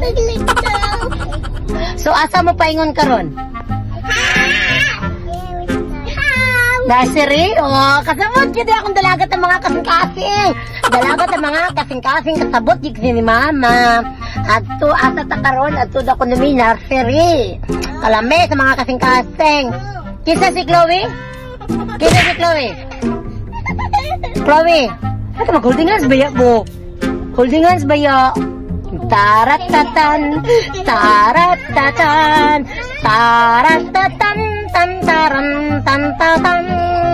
So, asa mo paingon karon? Nursery? Oh, kasabot yun akong dalagat ang mga kasing-kasing. Dalagat ang mga kasing-kasing kasabot yun ni Mama. At to, asa ta karon at to ako numi nursery. Kalami sa mga kasing-kasing. Kisa si Chloe? Kisa si Chloe? Chloe? Ito mag-holding hands ba mo? Holding hands ba ya? Taratatan, taratatan, taratatan, tan taran, tan tatan.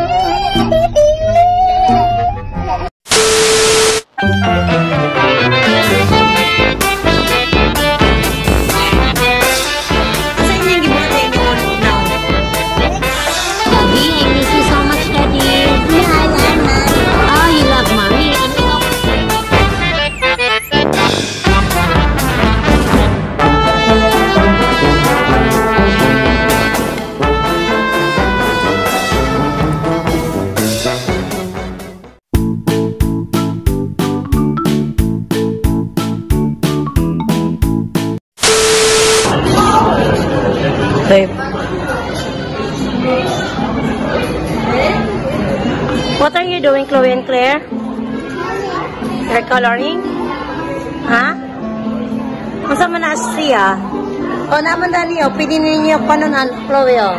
What are you doing, Chloe and Claire? You're coloring? Ha? Masa man na siya? O, naman dali, o. Pwede ninyo panunan, Chloe, o.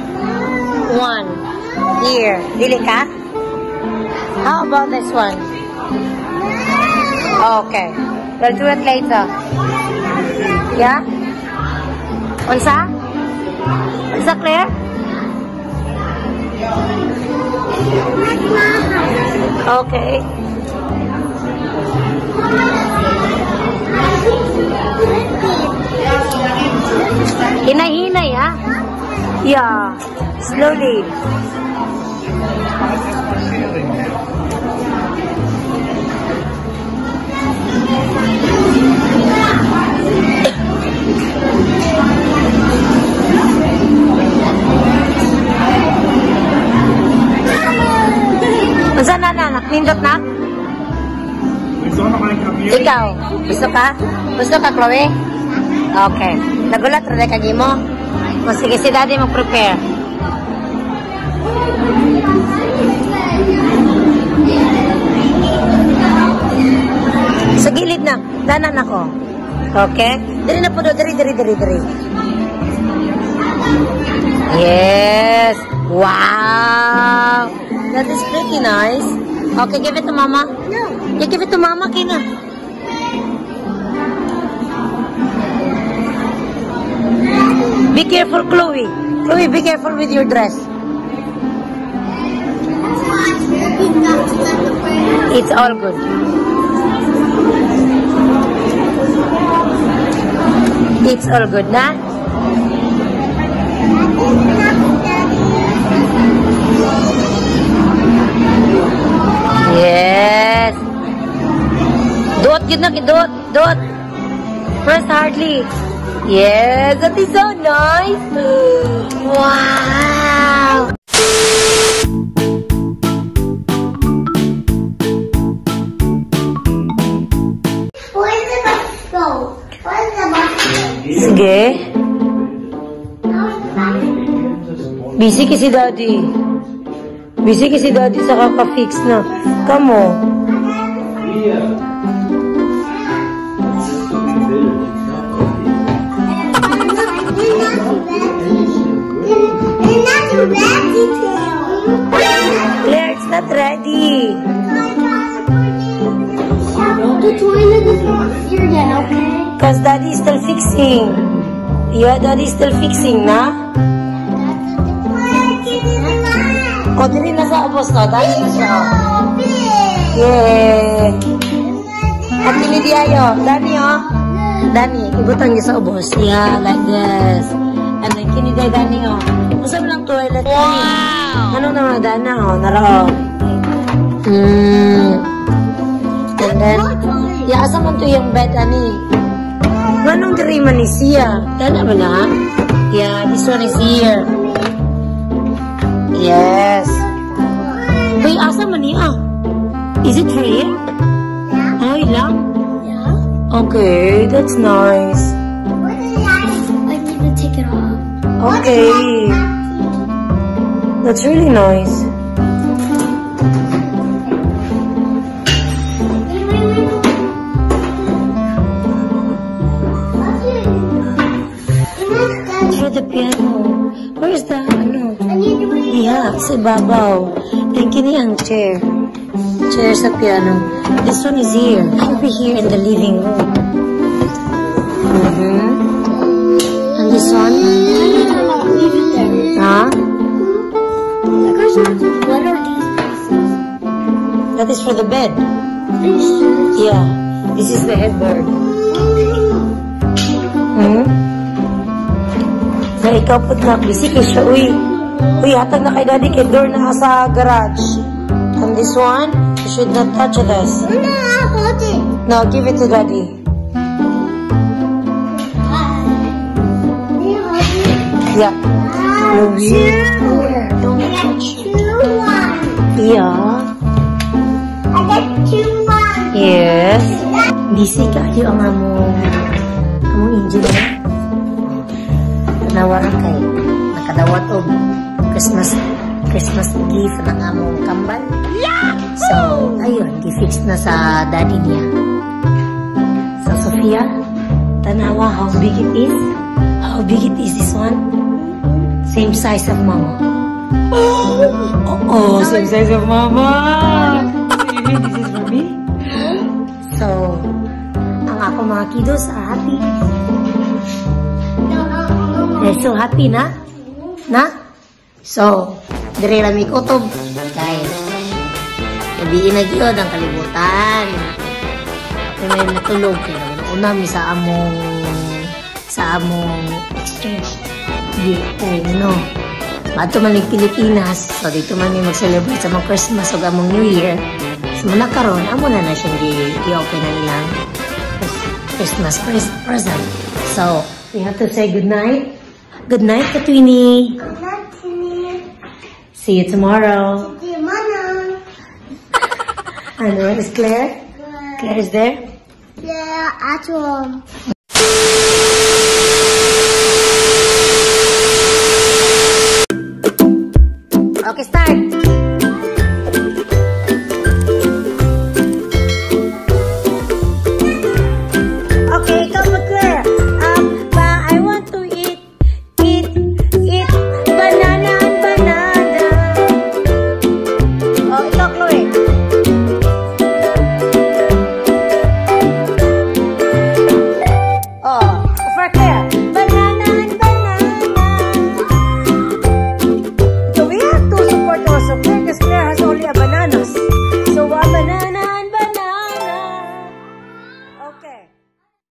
1. Here. Dili ka? How about this one? Okay. We'll do it later. Yeah? Unsa? Unsa, Claire? Okay. Hinay-hinay, ha? Yeah. Slowly. Saan na anak? Nindot na? Ikaw? Gusto ka? Gusto ka, Chloe? Okay. Nagulat rin ka mo? O sige, si Daddy mag-prepare. Sa gilid na. Danan ako. Okay? Diri na po do. Diri. Yes! Wow! That is pretty nice. Okay, give it to Mama. No. You give it to Mama, Kina. Be careful, Chloe. Chloe, be careful with your dress. It's all good. It's all good, na? Yes. Dot, yun na, dot. Press hardly. Yes, that is so nice. Wow. Where's the bus go? Where's the bus go? Sige. Busy kasi Daddy. Busy kasi Daddy sa kaka-fix na. Come on. Claire, it's not ready. The toilet is not here yet, okay? Because Daddy is still fixing. Yeah, Daddy is still fixing, na? O, dili na sa ubos, no? Dali na siya, o. Yeah. At hindi ayo. Dani, o. Dani, ibutan niya sa ubos. Yeah, like this. And then, kiniday Dani, o. Usap lang toilet. Wow! Ano na mga Dana, o? Nara, o. And then, yeah, asa man to yung bed, ani? Anong diri man ni siya? Dana ba na? Yeah, this one is here. Yes. Wait, asa man niya? Is it here? Yeah. Oh, ilang? Yeah. Okay, that's nice. I need to take it off. Okay. That's really nice. Through the piano. Where's the, ano? Yeah, sa ibabaw. Yung kini ang chair. Chair sa piano. This one is here. Over here in the living room. And this one? Huh? What are these pieces? That is for the bed. Yeah. This is the headboard. Na ikaw po na busy kay siya. Uy, hatag na kay daddy kay door na sa garage. And this one, you should not touch this. No, hold it. No, give it to daddy. Yeah. Here. Don't touch. Yeah. I got 2 Yes. Busy ka yung among engineer. Nawaran kay nakadawat og Christmas gift ng among kambal. So, ayun, gi-fix na sa daddy niya. So, Sofia, tanawa how big it is. How big it is this one? Same size of mama. Oh, same size of mama. This is for me. So, ang ako mga kiddos happy. They're so happy na? Na? So, dire lami kutob. Kaya, gabiin na yun ang kalibutan. Ako may natulog. Kaya una mi sa among exchange. Bato man ng Pilipinas. So, dito man may mag-celebrate sa mga Christmas o among New Year. So, muna karon, amo na siyang i-open na nilang Christmas present. So, we have to say good night. Good night, Katwini. Good night, Timmy. See you tomorrow. See you, Mama. And where is Claire? Claire is there? Yeah, at home.